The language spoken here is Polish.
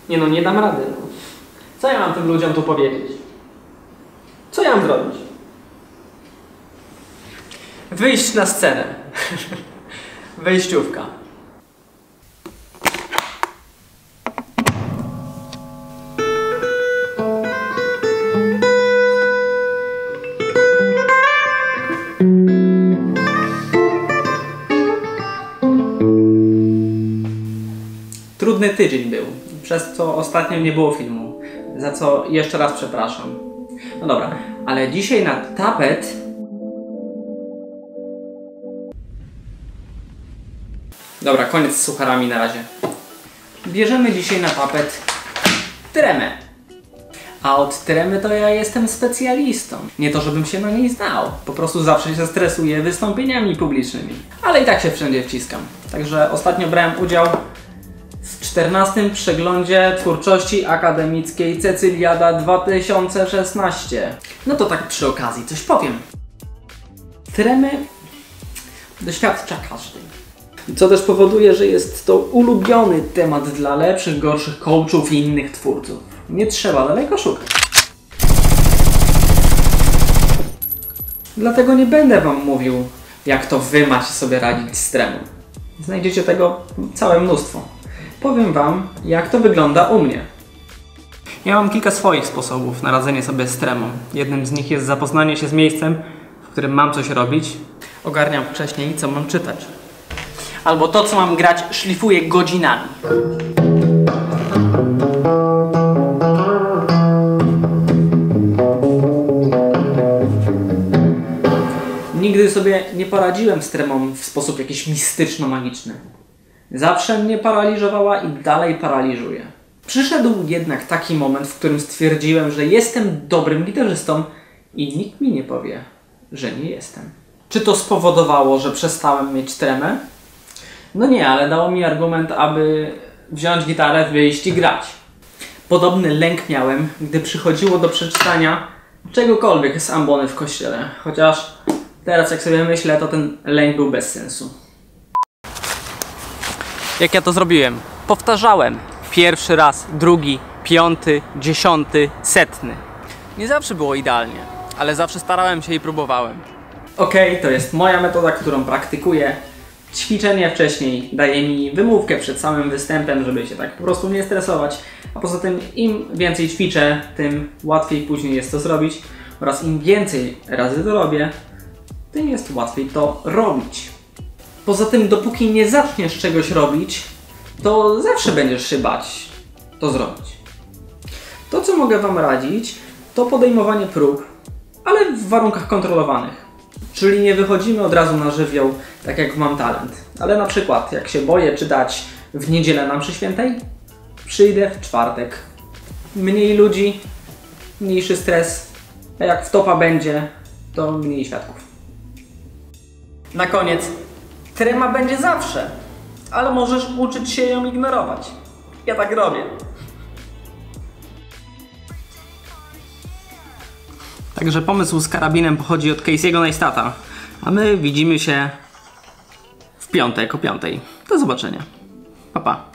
Nie no, nie dam rady. No. Co ja mam tym ludziom tu powiedzieć? Co ja mam zrobić? Wyjść na scenę. Wejściówka. Trudny tydzień był, przez co ostatnio nie było filmu, za co jeszcze raz przepraszam. No dobra, ale dzisiaj na tapet... Dobra, koniec z sucharami na razie. Bierzemy dzisiaj na tapet tremę. A od tremy to ja jestem specjalistą. Nie to, żebym się na niej znał. Po prostu zawsze się stresuję wystąpieniami publicznymi. Ale i tak się wszędzie wciskam. Także ostatnio brałem udział w 14. przeglądzie twórczości akademickiej Cecyliada 2016. No to tak przy okazji coś powiem. Tremy doświadcza każdy. Co też powoduje, że jest to ulubiony temat dla lepszych, gorszych coachów i innych twórców. Nie trzeba daleko szukać. Dlatego nie będę wam mówił, jak to wy macie sobie radzić z tremą. Znajdziecie tego całe mnóstwo. Powiem wam, jak to wygląda u mnie. Ja mam kilka swoich sposobów na radzenie sobie z tremą. Jednym z nich jest zapoznanie się z miejscem, w którym mam coś robić. Ogarniam wcześniej, co mam czytać. Albo to, co mam grać, szlifuję godzinami. Nigdy sobie nie poradziłem z tremą w sposób jakiś mistyczno-magiczny. Zawsze mnie paraliżowała i dalej paraliżuje. Przyszedł jednak taki moment, w którym stwierdziłem, że jestem dobrym gitarzystą i nikt mi nie powie, że nie jestem. Czy to spowodowało, że przestałem mieć tremę? No nie, ale dało mi argument, aby wziąć gitarę, wyjść i grać. Podobny lęk miałem, gdy przychodziło do przeczytania czegokolwiek z ambony w kościele. Chociaż teraz jak sobie myślę, to ten lęk był bez sensu. Jak ja to zrobiłem? Powtarzałem. Pierwszy raz, drugi, 5., 10., 100. Nie zawsze było idealnie, ale zawsze starałem się i próbowałem. Okej, to jest moja metoda, którą praktykuję. Ćwiczenie wcześniej daje mi wymówkę przed samym występem, żeby się tak po prostu nie stresować. A poza tym im więcej ćwiczę, tym łatwiej później jest to zrobić. Oraz im więcej razy to robię, tym jest łatwiej to robić. Poza tym, dopóki nie zaczniesz czegoś robić, to zawsze będziesz się bać to zrobić. To, co mogę wam radzić, to podejmowanie prób, ale w warunkach kontrolowanych. Czyli nie wychodzimy od razu na żywioł, tak jak Mam Talent. Ale na przykład, jak się boję czytać w niedzielę na mszy świętej, przyjdę w czwartek. Mniej ludzi, mniejszy stres, a jak w topa będzie, to mniej świadków. Na koniec, trema będzie zawsze, ale możesz uczyć się ją ignorować. Ja tak robię. Także pomysł z karabinem pochodzi od Casey'ego Neistata, a my widzimy się w piątek o 5:00. Do zobaczenia. Pa, pa.